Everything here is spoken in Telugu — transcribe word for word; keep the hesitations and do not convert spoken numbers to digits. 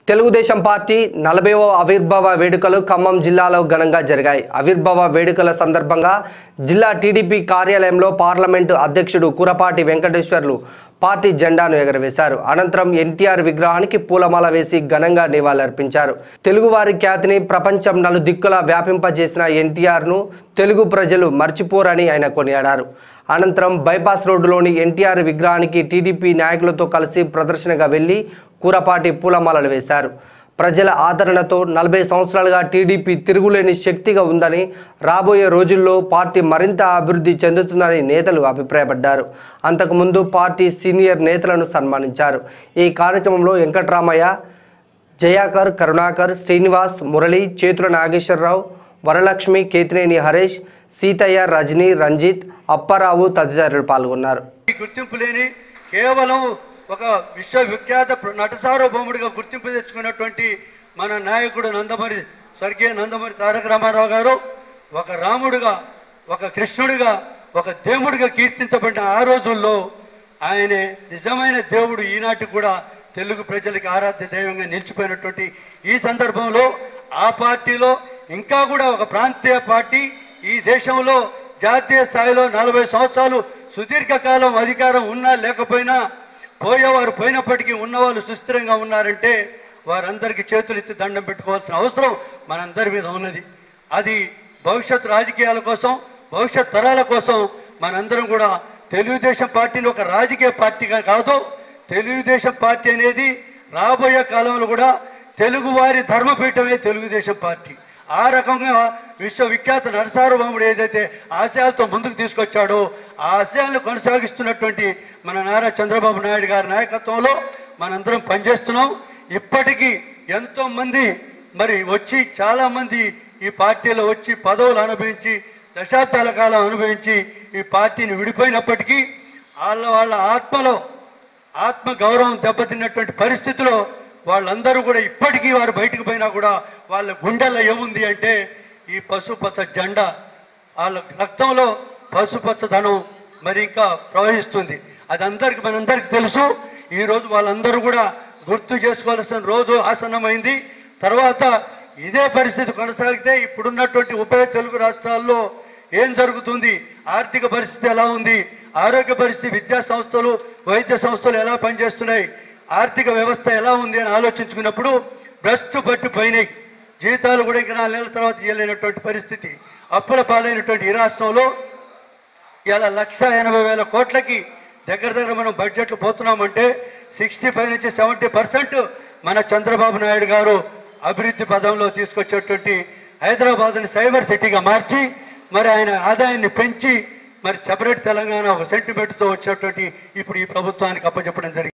తెలుగుదేశం పార్టీ నలభైవ ఆవిర్భావ వేడుకలు ఖమ్మం జిల్లాలో ఘనంగా జరిగాయి. ఆవిర్భావ వేడుకల సందర్భంగా జిల్లా టీడీపీ కార్యాలయంలో పార్లమెంటు అధ్యక్షుడు కురపాటి వెంకటేశ్వర్లు పార్టీ జెండాను ఎగరవేశారు. అనంతరం ఎన్టీఆర్ విగ్రహానికి పూలమాల వేసి ఘనంగా నివాళులర్పించారు. తెలుగువారి ఖ్యాతిని ప్రపంచం నలుదిక్కులా వ్యాపింపజేసిన ఎన్టీఆర్ను తెలుగు ప్రజలు మర్చిపోరని ఆయన కొనియాడారు. అనంతరం బైపాస్ రోడ్డులోని ఎన్టీఆర్ విగ్రహానికి టీడీపీ నాయకులతో కలిసి ప్రదర్శనగా వెళ్లి కూరపాటి పూలమాలలు వేశారు. ప్రజల ఆదరణతో నలభై సంవత్సరాలుగా టీడీపీ తిరుగులేని శక్తిగా ఉందని, రాబోయే రోజుల్లో పార్టీ మరింత అభివృద్ధి చెందుతుందని నేతలు అభిప్రాయపడ్డారు. అంతకుముందు పార్టీ సీనియర్ నేతలను సన్మానించారు. ఈ కార్యక్రమంలో వెంకట్రామయ్య, జయాకర్, కరుణాకర్, శ్రీనివాస్, మురళి, చేతుల నాగేశ్వరరావు, వరలక్ష్మి, కేతినేని హరీష్, సీతయ్య, రజనీ, రంజిత్, అప్పారావు తదితరులు పాల్గొన్నారు. గుర్తింపు లేని కేవలం ఒక విశ్వవిఖ్యాత నట సార్వభౌముడిగా గుర్తింపు తెచ్చుకున్నటువంటి మన నాయకుడు నందమూరి స్వర్గీయ నందమూరి తారక రామారావు గారు ఒక రాముడిగా, ఒక కృష్ణుడిగా, ఒక దేవుడిగా కీర్తించబడిన ఆ రోజుల్లో ఆయనే నిజమైన దేవుడు ఈనాటికి కూడా తెలుగు ప్రజలకి ఆరాధ్య దైవంగా నిలిచిపోయినటువంటి ఈ సందర్భంలో ఆ పార్టీలో ఇంకా కూడా ఒక ప్రాంతీయ పార్టీ ఈ దేశంలో జాతీయ స్థాయిలో నలభై సంవత్సరాలు సుదీర్ఘకాలం అధికారం ఉన్నా లేకపోయినా పోయేవారు పోయినప్పటికీ ఉన్నవాళ్ళు సుస్థిరంగా ఉన్నారంటే వారందరికీ చేతులు ఎత్తి దండం పెట్టుకోవాల్సిన అవసరం మనందరి మీద ఉన్నది. అది భవిష్యత్ రాజకీయాల కోసం, భవిష్యత్ తరాల కోసం మనందరం కూడా తెలుగుదేశం పార్టీని ఒక రాజకీయ పార్టీగా కాదు, తెలుగుదేశం పార్టీ అనేది రాబోయే కాలంలో కూడా తెలుగువారి ధర్మపీఠమే తెలుగుదేశం పార్టీ. ఆ రకంగా విశ్వవిఖ్యాత నరసార్వభౌముడు ఏదైతే ఆశయాలతో ముందుకు తీసుకొచ్చాడో ఆ ఆశయాలను కొనసాగిస్తున్నటువంటి మన నారా చంద్రబాబు నాయుడు గారి నాయకత్వంలో మనందరం పనిచేస్తున్నాం. ఇప్పటికీ ఎంతోమంది మరి వచ్చి చాలామంది ఈ పార్టీలో వచ్చి పదవులు అనుభవించి దశాబ్దాల కాలం అనుభవించి ఈ పార్టీని విడిపోయినప్పటికీ వాళ్ళ వాళ్ళ ఆత్మలో ఆత్మ గౌరవం దెబ్బతిన్నటువంటి పరిస్థితిలో వాళ్ళందరూ కూడా ఇప్పటికీ వారు బయటకు పోయినా కూడా వాళ్ళ గుండెల్లో ఏముంది అంటే ఈ పసుపచ్చ జెండా, వాళ్ళ రక్తంలో పసుపచ్చదనం మరి ఇంకా ప్రవహిస్తుంది. అది అందరికి మనందరికి తెలుసు. ఈరోజు వాళ్ళందరూ కూడా గుర్తు చేసుకోవాల్సిన రోజు ఆసన్నమైంది. తర్వాత ఇదే పరిస్థితి కొనసాగితే ఇప్పుడున్నటువంటి ఉభయ తెలుగు రాష్ట్రాల్లో ఏం జరుగుతుంది, ఆర్థిక పరిస్థితి ఎలా ఉంది, ఆరోగ్య పరిస్థితి, విద్యా సంస్థలు, వైద్య సంస్థలు ఎలా పనిచేస్తున్నాయి, ఆర్థిక వ్యవస్థ ఎలా ఉంది అని ఆలోచించుకున్నప్పుడు భ్రష్టు పట్టిపోయినాయి. జీతాలు కూడా ఇంకా నాలుగు నెలల తర్వాత ఇవ్వలేనటువంటి పరిస్థితి. అప్పుల పాలైనటువంటి ఈ రాష్ట్రంలో ఇలా లక్ష ఎనభై వేల కోట్లకి దగ్గర దగ్గర మనం బడ్జెట్లు పోతున్నామంటే సిక్స్టీ ఫైవ్ నుంచి సెవెంటీ పర్సెంట్ మన చంద్రబాబు నాయుడు గారు అభివృద్ధి పదంలో తీసుకొచ్చేటువంటి హైదరాబాద్ని సైబర్ సిటీగా మార్చి మరి ఆయన ఆదాయాన్ని పెంచి మరి సెపరేట్ తెలంగాణ ఒక సెంటిమెంట్తో వచ్చేటువంటి ఇప్పుడు ఈ ప్రభుత్వానికి అప్పచెప్పడం జరిగింది.